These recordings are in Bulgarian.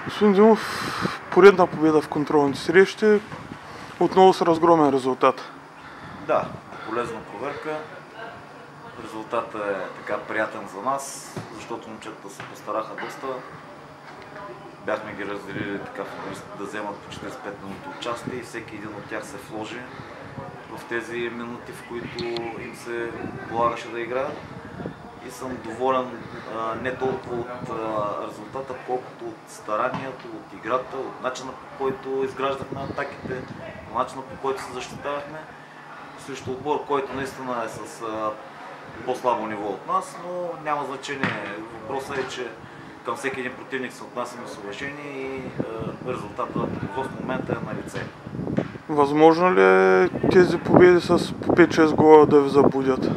Господин Димов, поредна победа в контролните срещи, отново с разгромен резултат. Да, полезна проверка. Резултатът е така приятен за нас, защото момчетата се постараха доста. Бяхме ги разделили така футболистите да вземат по 45 минути участие и всеки един от тях се вложи в тези минути, в които им се полагаше да играят. И съм доволен не толкова от резултата, колкото от старанието, от играта, от начина, по който изграждахме атаките, от начина, по който се защитавахме срещу отбор, който наистина е с по-слабо ниво от нас, но няма значение. Въпросът е, че към всеки един противник се отнасяме с уважение и резултатът в момента е на лице. Възможно ли е тези победи с по 5-6 гола да ви забудят?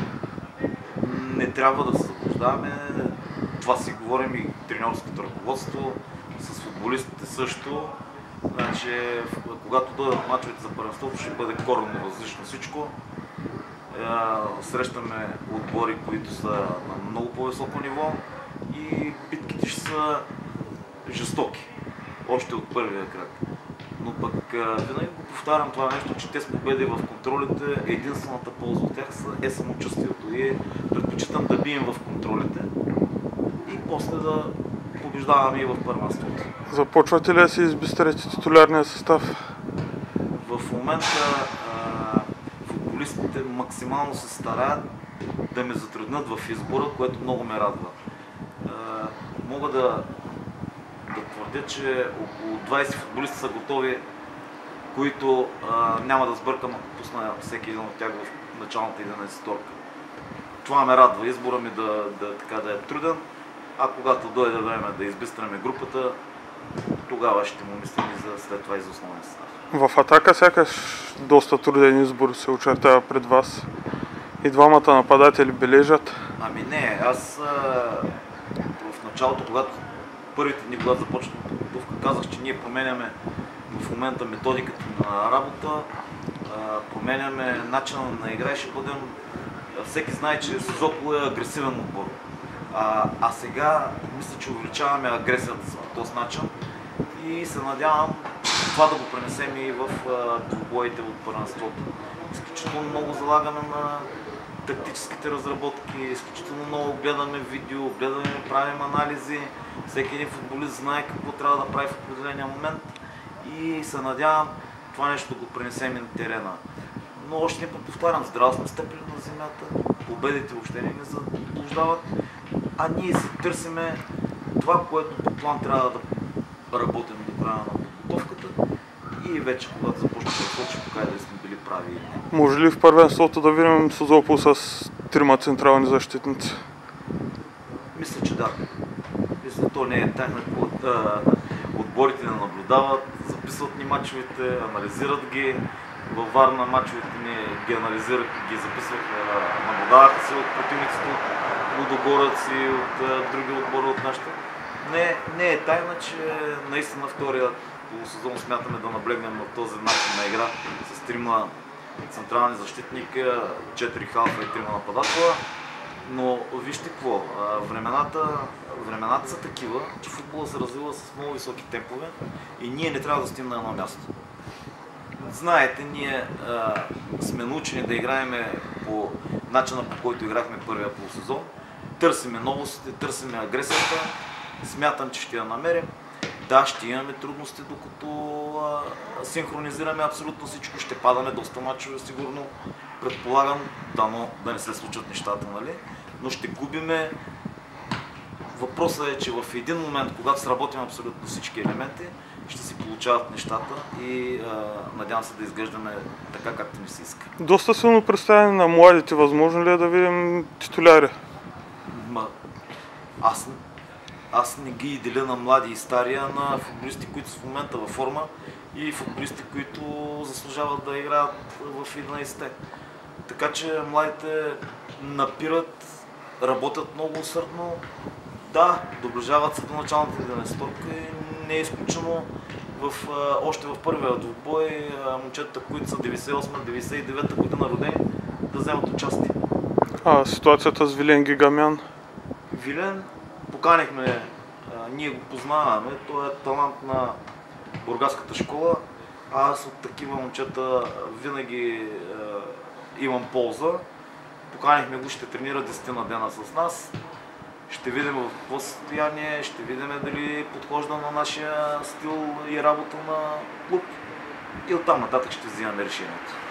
Не трябва да се заблуждаваме. Това си говорим и треньорското ръководство, с футболистите също. Значи, когато дойдат мачовете за първенството, ще бъде коренно различно всичко. Срещаме отбори, които са на много по-високо ниво и битките ще са жестоки. Още от първия крак. Но пък винаги го повтарям това нещо, че те с победи в контролите, единствената полза от тях е самочувствието. И предпочитам да бием в контролите и после да побеждаваме и в първенството. Започвате ли да си избистрите титулярния състав? В момента футболистите максимално се стараят да ме затруднят в избора, което много ме радва. Мога да твърдя, че около 20 футболисти са готови, които няма да сбъркам, ако пусна всеки един от тях в началната 11-торка. Това ме радва, избора ми да е труден, а когато дойде време да избистраме групата, тогава ще му мислим и след това и за основния състав. В атака сякаш доста труден избор се очертава пред вас. И двамата нападатели бележат. Ами не, аз в началото, когато първите дни, когато започнах подготовка, казах, че ние променяме в момента методиката на работа, променяме начина на игра и ще бъдем... Всеки знае, че Созопол е агресивен отбор. А сега мисля, че увеличаваме агресията по този начин и се надявам това да го пренесем и в двубоите от първенството. Изключително много залагаме на тактическите разработки, изключително много гледаме видео, правим анализи. Всеки един футболист знае какво трябва да прави в определения момент и се надявам това нещо да го пренесем и на терена. Но още не повтарям, здраво сме стъпили на земята, победите въобще не ни заблуждават, а ние си търсиме това, което по план трябва да работим до края на подготовката и вече когато започне да ще покаже дали сме били прави. Може ли в първенството да видим Созопол с 3 централни защитници? Мисля, че да. Мисля, то не е тайна. Отборите не наблюдават, записват ни мачовете, анализират ги. Във Варна мачовете ни ги анализирах, ги записвах, наблюдаваха се от противниците, от Лудогорец и от други отбори от нашите. Не е тайна, че наистина втория полусезон смятаме да наблегнем на този начин на игра с 3 централни защитника, 4 халфа и 3 нападатела. Но вижте какво, времената са такива, че футбола се развива с много високи темпове и ние не трябва да стоим на едно място. Знаете, ние сме научени да играем по начина, по който играхме първия полусезон. Търсиме новостите, търсиме агресията. Смятам, че ще я намерим. Да, ще имаме трудности, докато синхронизираме абсолютно всичко. Ще падаме доста мачове, сигурно. Предполагам, да не се случат нещата, нали? Но ще губиме. Въпросът е, че в един момент, когато сработим абсолютно всички елементи, ще си получават нещата и надявам се да изглеждаме така, както ни се иска. Доста силно представяне на младите. Възможно ли е да видим титуляри? Аз не ги деля на млади и стари, а на футболисти, които са в момента във форма и футболисти, които заслужават да играят в 11-те. Така че младите напират, работят много усърдно. Да, доближават се до началната 11-торка и не е изключено още в първия двубой момчетата, които са 98-99 година родени, да вземат участие. Ситуацията с Вилен Гигамян? Вилен поканихме ние го познаваме, той е талант на бургаската школа. Аз от такива момчета винаги имам полза. Поканихме го, ще тренира 10 на дена с нас. Ще видим в какво състояние, ще видим дали подхожда на нашия стил и работа на клуб. И оттам нататък ще взимаме решението.